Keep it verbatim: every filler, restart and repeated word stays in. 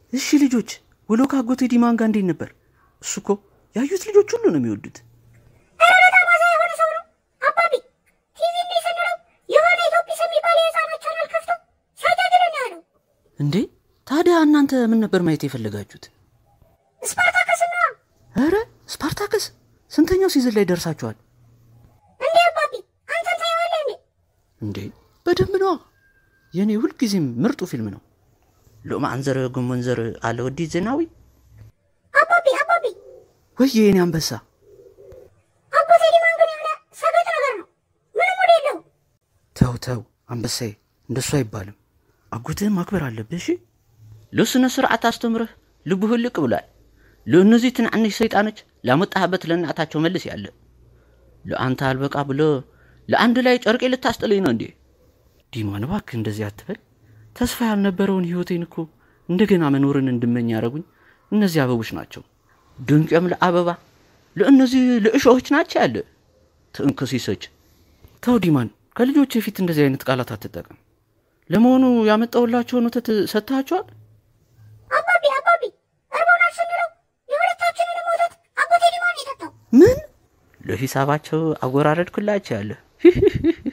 እሺ ልጆች ወሎ ካጎቴ ዲማን ጋር እንዴት ነበር? እሱ እኮ ያዩት ልጆች ሁሉ ነው የሚወዱት። ኧረ በጣም አዛ የሆነ ሰው ነው አባቢ። ቲቪ እንደሰነው የሆነ ኢትዮጲስ የሚባል የህፃናት ቻናል ከፍቶ ሳይታገለኝ ያለው እንዴ። ታዲያ እናንተ ምን ነበር ማየት የፈለጋችሁት? ስፓርታከስ ነው። ኧረ ስፓርታከስ ስንተኛው ሲዝን ላይ ደርሳችኋል? እንዴ አባቢ አንተ ታየዋለህ እንዴ? እንዴ በደንብ ነው። የኔ ሁሉ ጊዜም ምርጡ ፊልም ነው። ሎማንዘር ጉመንዘር አለ ወዲ ዘናዊ አባቢ አባቢ ወይ የኔ አንበሳ አባቴ ዲማን ግን ያለ ሰገጥ ነገር ነው። ምንም ወደ የለው። ተው ተው አንበሳዬ እንደሱ አይባልም። አጎትህን ማክበር አለብህ። እሺ ለስነ ስርዓት አስተምረህ ልብህ ልቅ ብሏል። ለእነዚህ ትናንሽ ሰይጣኖች ላመጣህበት ለእናታቸው መልስ ያለ ለአንተ አልበቃ ብሎ ለአንድ ላይ ጨርቄ ልታስጥለኝ ነው እንዴ? ዲማን እባክህ እንደዚህ አትበል። ተስፋ ያልነበረውን ህይወቴን እኮ እንደገና መኖርን እንድመኝ ያረጉኝ እነዚህ አበቦች ናቸው። ድንቅም ለአበባ ለእነዚህ ለእሾሆች ናቸው ያለ ትንክሲሶች። ተው ዲማን ከልጆች ፊት እንደዚህ አይነት ቃላት አትጠቀም። ለመሆኑ ያመጣውላችሁ ነው ተሰጣችኋል? አባቢ አባቢ አርቦና ሰንለው የሁለታችንን ሞተት አባቴ ዲማን ይተጣው ምን ለሂሳባቸው አወራረድኩላችሁ ያለ